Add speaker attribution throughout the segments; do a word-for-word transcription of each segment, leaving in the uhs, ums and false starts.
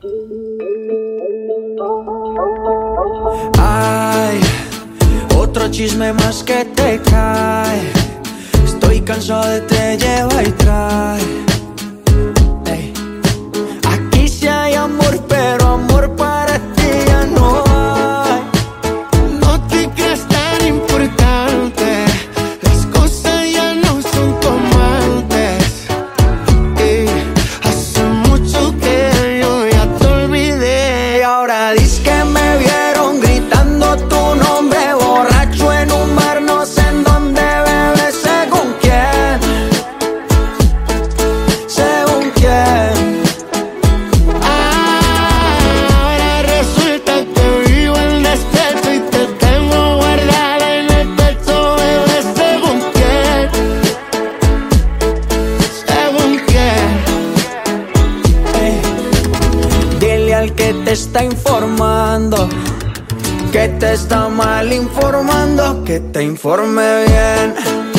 Speaker 1: Ay, otro chisme más que te cae. Estoy cansado de te lleva y trae. Ey. Aquí sí hay amor, pero amor para ti ya no hay.
Speaker 2: No te creas tan importante, las cosas ya no son como antes. Y hace mucho que yo ya te olvidé.
Speaker 1: Y ahora dices que me vieron gritando tu nombre, borracho en un bar, no sé en dónde, bebé, según quién. Según quién.
Speaker 2: Ahora resulta que vivo en despecho y te tengo guardada en el pecho, bebé, según quién. Según quién.
Speaker 1: Ey. Dile al que te está informando que te está mal informando, que te informe bien.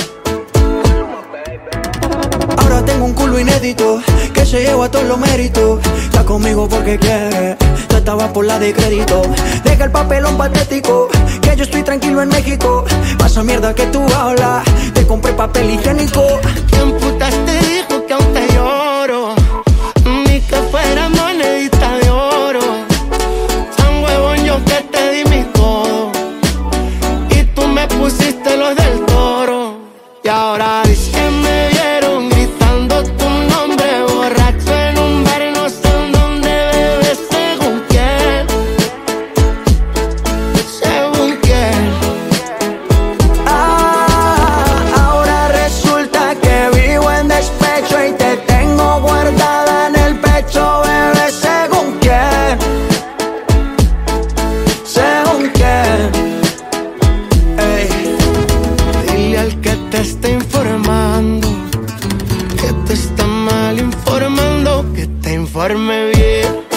Speaker 1: Ahora tengo un culo inédito que se lleva todos los méritos. Está conmigo porque quiere, tú estabas por la de crédito. Deja el papelón patético, que yo estoy tranquilo en México. Pasa mierda que tú hablas, te compré papel higiénico.
Speaker 2: ¿Quién putas te dijo que aún te lloro? Ni que fuera monedita de oro. Tan huevón yo que te di mi todo y tú me pusiste los del toro. Y ahora dices que me vieron gritando tu nombre, borracho en un bar, no sé en dónde, bebé, según quién. Según quién.
Speaker 1: Ah, ahora resulta que vivo en despecho y te tengo guardada en el pecho, bebé, según quién. Según quién. Ey.
Speaker 2: Dile al que te está informando que te está mal informando, que te informe bien.